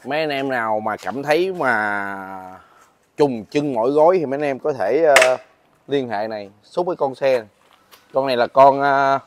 Mấy anh em nào mà cảm thấy mà trùng chân mỏi gối thì mấy anh em có thể liên hệ này xúc với con xe này. Con này là con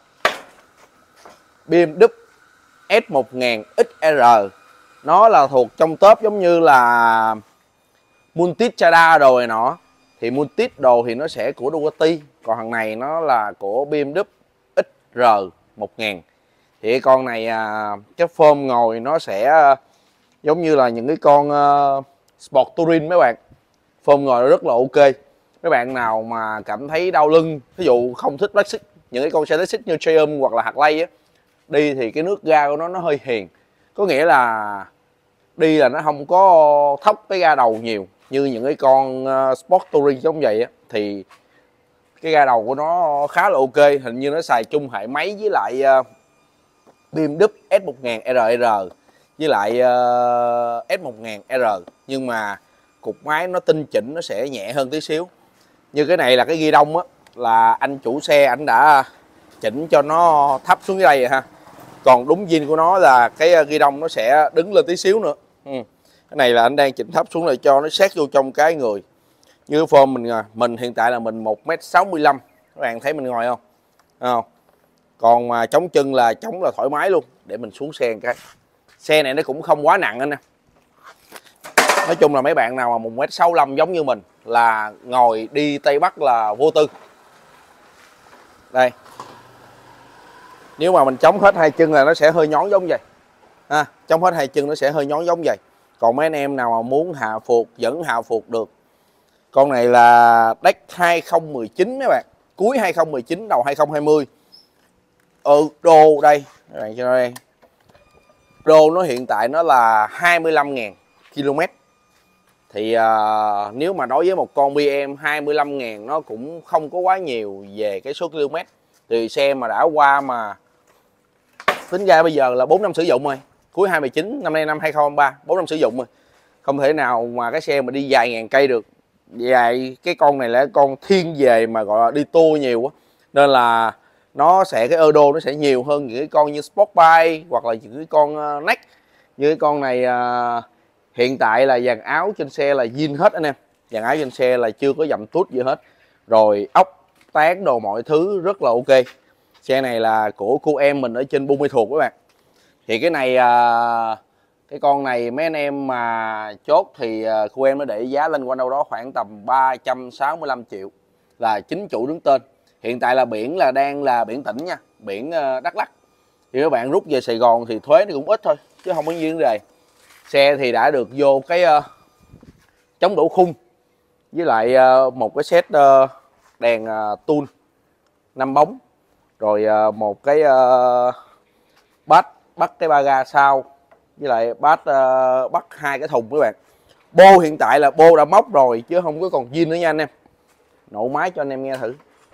BMW S1000 XR. Nó là thuộc trong top giống như là Multistrada rồi nọ. Thì Multis đồ thì nó sẽ của Ducati, còn thằng này nó là của BMW XR1000. Thì con này cái form ngồi nó sẽ giống như là những cái con Sport Touring mấy bạn. Form ngồi nó rất là ok. Mấy bạn nào mà cảm thấy đau lưng, ví dụ không thích classic, những cái con xe classic như Triumph hoặc là Harley á, đi thì cái nước ga của nó hơi hiền. Có nghĩa là đi là nó không có thốc cái ga đầu nhiều như những cái con Sport Touring giống vậy á, thì cái ga đầu của nó khá là ok. Hình như nó xài chung hệ máy với lại BMW S1000 RR với lại S1000 R, nhưng mà cục máy nó tinh chỉnh, nó sẽ nhẹ hơn tí xíu. Như cái này là cái ghi đông á, là anh chủ xe anh đã chỉnh cho nó thấp xuống dưới đây rồi ha. Còn đúng zin của nó là cái ghi đông nó sẽ đứng lên tí xíu nữa. Cái này là anh đang chỉnh thấp xuống để cho nó sát vô trong cái người. Như cái form mình hiện tại là mình 1m65, các bạn thấy mình ngồi không? Không. Còn mà chống chân là chống là thoải mái luôn. Để mình xuống xe một cái. Xe này nó cũng không quá nặng anh nè. Nói chung là mấy bạn nào mà 1m65 giống như mình là ngồi đi Tây Bắc là vô tư. Đây. Nếu mà mình chống hết hai chân là nó sẽ hơi nhón giống vậy. Chống hết hai chân nó sẽ hơi nhón giống vậy. Còn mấy anh em nào mà muốn hạ phụt, vẫn hạ phụt được. Con này là deck 2019 mấy bạn. Cuối 2019, đầu 2020. Đô đây, các bạn cho đây. Đô nó hiện tại nó là 25.000 km. Thì nếu mà đối với một con BM 25.000 nó cũng không có quá nhiều về cái số km. Thì xe mà đã qua mà tính ra bây giờ là 4 năm sử dụng rồi. Cuối 2019, năm nay năm 2023, 4 năm sử dụng rồi. Không thể nào mà cái xe mà đi vài ngàn cây được. Vậy cái con này là con thiên về mà gọi là đi tour nhiều quá. Nên là nó sẽ cái đô nó sẽ nhiều hơn những cái con như Sportbike hoặc là những cái con Next. Như cái con này hiện tại là dàn áo trên xe là zin hết anh em. Dàn áo trên xe là chưa có dặm tút gì hết. Rồi ốc, tán đồ mọi thứ rất là ok. Xe này là của cô em mình ở trên Buôn Mê Thuột các bạn. Thì cái này cái con này mấy anh em mà chốt thì cô em nó để giá lên quanh đâu đó khoảng tầm 365 triệu là chính chủ đứng tên. Hiện tại là biển là đang là biển tỉnh nha, biển Đắk Lắk. Thì các bạn rút về Sài Gòn thì thuế nó cũng ít thôi chứ không có gì vấn đề. Xe thì đã được vô cái chống đổ khung với lại một cái set đèn tool 5 bóng, rồi một cái bắt cái ba ga sau, với lại bắt hai cái thùng các bạn. Bô hiện tại là bô đã móc rồi chứ không có còn zin nữa nha anh em. Nổ máy cho anh em nghe thử.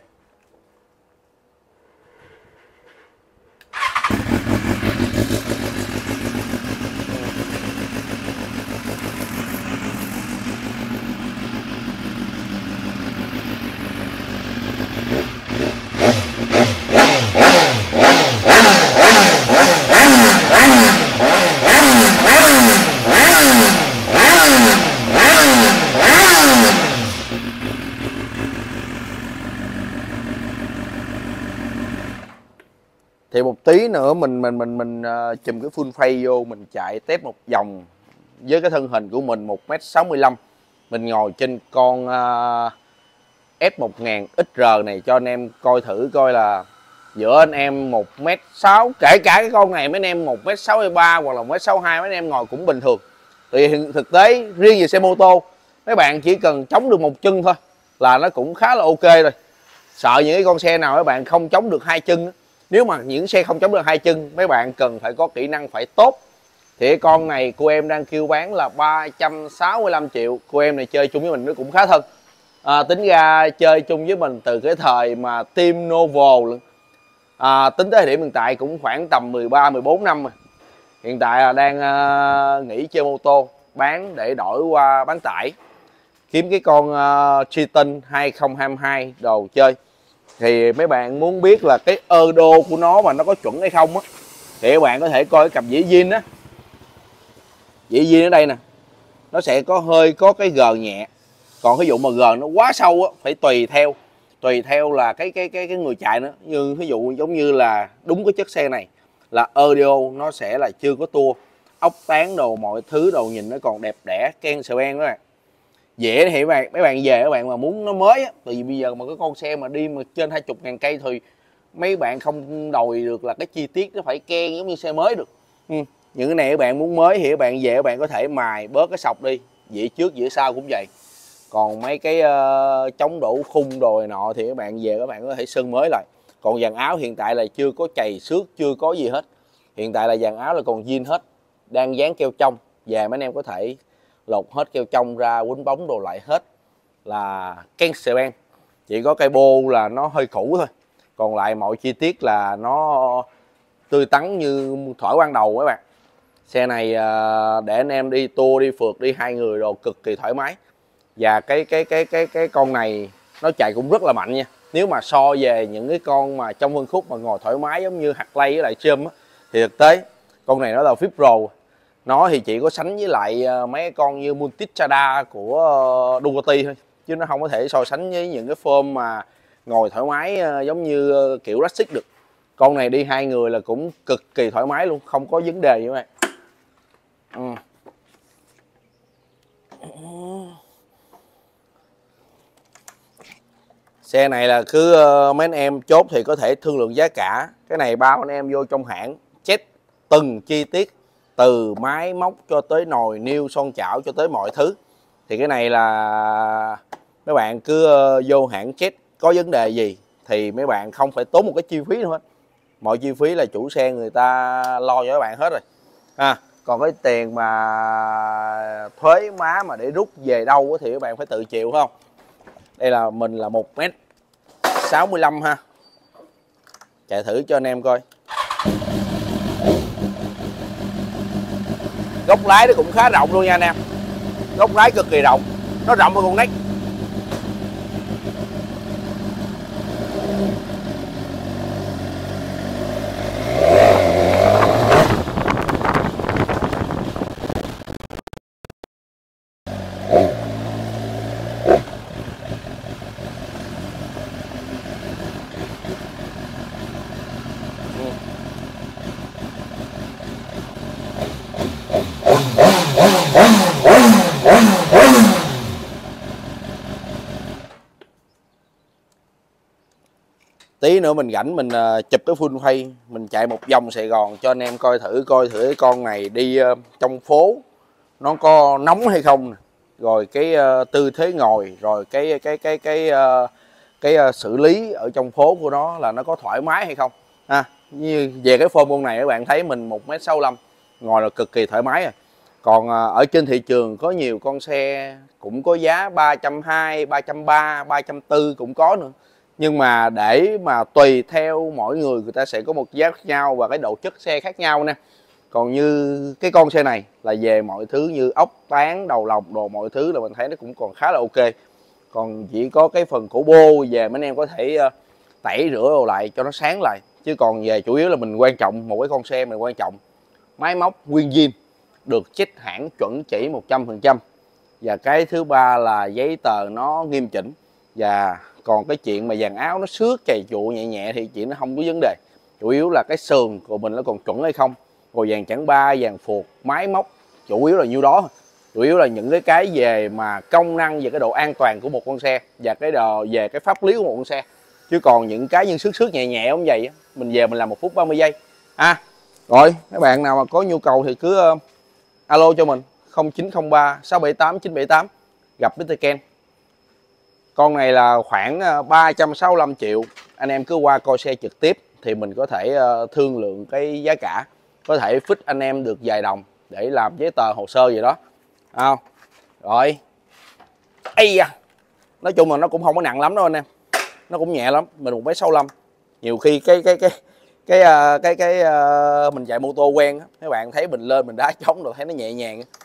Thì một tí nữa mình chùm cái full face vô, mình chạy test một vòng với cái thân hình của mình 1m65. Mình ngồi trên con S1000 XR này cho anh em coi thử coi là giữa anh em 1m6, kể cả cái con này mấy anh em 1m63 hoặc là 1m62 mấy anh em ngồi cũng bình thường. Thì thực tế riêng về xe mô tô mấy bạn chỉ cần chống được một chân thôi là nó cũng khá là ok rồi. Sợ những cái con xe nào các bạn không chống được hai chân. Nếu mà những xe không chống được hai chân mấy bạn cần phải có kỹ năng phải tốt. Thì cái con này cô em đang kêu bán là 365 triệu. Cô em này chơi chung với mình nó cũng khá thân. Tính ra chơi chung với mình từ cái thời mà Team Novo. Tính tới thời điểm hiện tại cũng khoảng tầm 13-14 năm rồi. Hiện tại là đang nghỉ chơi mô tô, bán để đổi qua bán tải. Kiếm cái con Triton 2022 đồ chơi. Thì mấy bạn muốn biết là cái đô của nó mà nó có chuẩn hay không á, thì các bạn có thể coi cái cặp dĩa zin á. dĩ nhiên ở đây nè, nó sẽ có cái gờ nhẹ. Còn cái vụ mà gờ nó quá sâu á, phải tùy theo là cái người chạy nữa. Nhưng ví dụ giống như là đúng cái chất xe này là audio nó sẽ là chưa có tua, ốc tán đồ mọi thứ đồ nhìn nó còn đẹp đẽ, ken sờ ben các bạn. Dễ thì mấy bạn về các bạn mà muốn nó mới á, tại vì bây giờ mà cái con xe mà đi mà trên 20.000 cây thì mấy bạn không đòi được là cái chi tiết nó phải ken giống như xe mới được. Những cái này các bạn muốn mới thì các bạn về các bạn có thể mài bớt cái sọc đi, dĩa trước dĩa sau cũng vậy. Còn mấy cái chống đổ khung đồ nọ thì các bạn về các bạn có thể sơn mới lại. Còn dàn áo hiện tại là chưa có chày xước, chưa có gì hết. Hiện tại là dàn áo là còn zin hết, đang dán keo trong. Về mấy anh em có thể lột hết keo trong ra, quýnh bóng đồ lại hết là ken sờ ben. Chỉ có cây bô là nó hơi cũ thôi, còn lại mọi chi tiết là nó tươi tắn như thổi ban đầu các bạn. Xe này để anh em đi tour, đi phượt, đi 2 người rồi cực kỳ thoải mái. Và cái con này nó chạy cũng rất là mạnh nha. Nếu mà so về những cái con mà trong phân khúc mà ngồi thoải mái giống như Harley với lại Trump thì thực tế con này nó là VIP Pro. Nó thì chỉ có sánh với lại mấy con như Multistrada của Ducati thôi, chứ nó không có thể so sánh với những cái form mà ngồi thoải mái giống như kiểu classic được. Con này đi 2 người là cũng cực kỳ thoải mái luôn, không có vấn đề gì các bạn. Xe này là cứ mấy anh em chốt thì có thể thương lượng giá cả. Cái này bao anh em vô trong hãng check từng chi tiết, từ máy móc cho tới nồi niêu son chảo cho tới mọi thứ. Thì cái này là mấy bạn cứ vô hãng check, có vấn đề gì thì mấy bạn không phải tốn một cái chi phí nữa hết. Mọi chi phí là chủ xe người ta lo cho các bạn hết rồi. Còn cái tiền mà thuế má mà để rút về đâu thì các bạn phải tự chịu, không? Đây là mình là 1m65 ha. Chạy thử cho anh em coi. Góc lái nó cũng khá rộng luôn nha anh em. Góc lái cực kỳ rộng, nó rộng hơn con Next. Tí nữa mình rảnh mình chụp cái full phay, mình chạy một vòng Sài Gòn cho anh em coi thử cái con này đi trong phố nó có nóng hay không, rồi cái tư thế ngồi, rồi cái xử lý ở trong phố của nó là nó có thoải mái hay không ha. Như về cái form con này các bạn thấy mình 1m65 ngồi là cực kỳ thoải mái rồi. Còn ở trên thị trường có nhiều con xe cũng có giá 320, 330, 340 cũng có nữa. Nhưng mà để mà tùy theo mỗi người ta sẽ có một giá khác nhau và cái độ chất xe khác nhau nè. Còn như cái con xe này là về mọi thứ như ốc tán, đầu lọc đồ mọi thứ là mình thấy nó cũng còn khá là ok. Còn chỉ có cái phần cổ bô về mấy anh em có thể tẩy rửa đồ lại cho nó sáng lại. Chứ còn về chủ yếu là mình quan trọng một cái con xe mình quan trọng máy móc nguyên zin, được check hãng chuẩn chỉ 100%. Và cái thứ ba là giấy tờ nó nghiêm chỉnh. Và còn cái chuyện mà dàn áo nó xước chày chụ nhẹ nhẹ thì chuyện nó không có vấn đề. Chủ yếu là cái sườn của mình nó còn chuẩn hay không, rồi dàn chẵn ba, dàn phuộc, máy móc, chủ yếu là nhiêu đó. Chủ yếu là những cái về mà công năng, về cái độ an toàn của một con xe và cái đồ về cái pháp lý của một con xe. Chứ còn những cái nhưng xước nhẹ nhẹ không vậy mình về mình làm 1 phút 30 giây rồi các bạn nào mà có nhu cầu thì cứ alo cho mình 0903 678 978 gặp Mr. Ken. Con này là khoảng 365 triệu. Anh em cứ qua coi xe trực tiếp thì mình có thể thương lượng cái giá cả, có thể fit anh em được vài đồng để làm giấy tờ hồ sơ gì đó. Rồi. Ây da. Nói chung là nó cũng không có nặng lắm đâu anh em. Nó cũng nhẹ lắm, mình 1m65. Nhiều khi cái mình chạy mô tô quen á, các bạn thấy mình lên mình đá trống rồi thấy nó nhẹ nhàng.